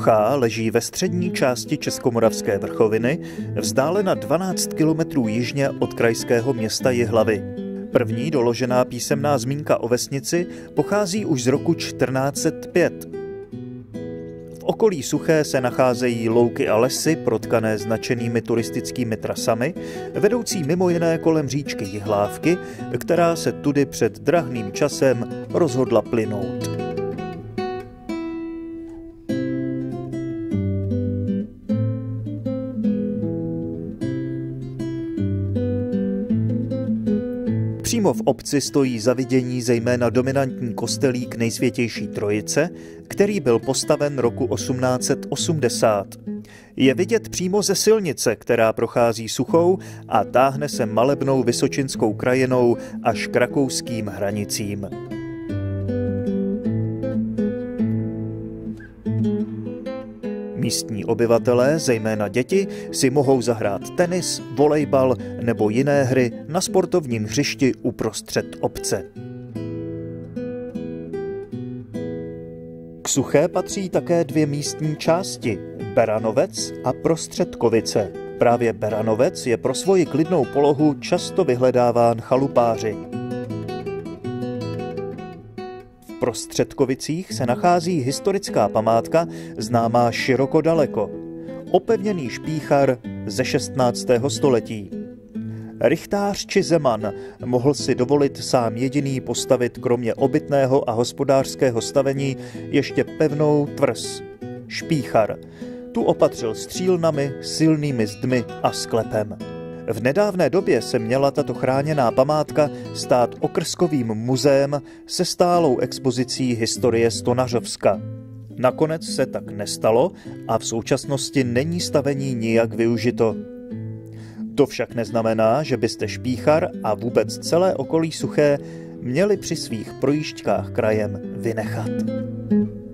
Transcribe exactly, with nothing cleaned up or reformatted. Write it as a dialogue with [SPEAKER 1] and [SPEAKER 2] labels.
[SPEAKER 1] Suchá leží ve střední části Českomoravské vrchoviny, vzdálena dvanáct kilometrů jižně od krajského města Jihlavy. První doložená písemná zmínka o vesnici pochází už z roku čtrnáct set pět. V okolí Suché se nacházejí louky a lesy protkané značenými turistickými trasami, vedoucí mimo jiné kolem říčky Jihlávky, která se tudy před drahným časem rozhodla plynout. Přímo v obci stojí za vidění zejména dominantní kostelík Nejsvětější Trojice, který byl postaven roku osmnáct set osmdesát. Je vidět přímo ze silnice, která prochází Suchou a táhne se malebnou vysočinskou krajinou až k rakouským hranicím. Místní obyvatelé, zejména děti, si mohou zahrát tenis, volejbal nebo jiné hry na sportovním hřišti uprostřed obce. K Suché patří také dvě místní části, Beranovec a Prostředkovice. Právě Beranovec je pro svoji klidnou polohu často vyhledáván chalupáři. V Prostředkovicích se nachází historická památka známá široko daleko. Opevněný špíchar ze šestnáctého století. Rychtář či zeman mohl si dovolit sám jediný postavit kromě obytného a hospodářského stavení ještě pevnou tvrz. Špíchar. Tu opatřil střílnami, silnými zdmi a sklepem. V nedávné době se měla tato chráněná památka stát okrskovým muzeem se stálou expozicí historie Stonařovska. Nakonec se tak nestalo a v současnosti není stavení nijak využito. To však neznamená, že byste Špíchar a vůbec celé okolí Suché měli při svých projížďkách krajem vynechat.